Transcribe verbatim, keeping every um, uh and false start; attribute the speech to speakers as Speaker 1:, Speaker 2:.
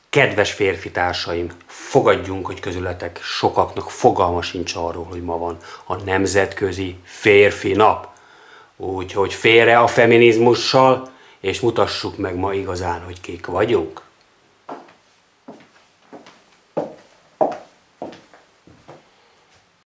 Speaker 1: Kedves férfi társaim, fogadjunk, hogy közületek sokaknak fogalma sincs arról, hogy ma van a Nemzetközi Férfi Nap. Úgyhogy félre a feminizmussal, és mutassuk meg ma igazán, hogy kik vagyunk.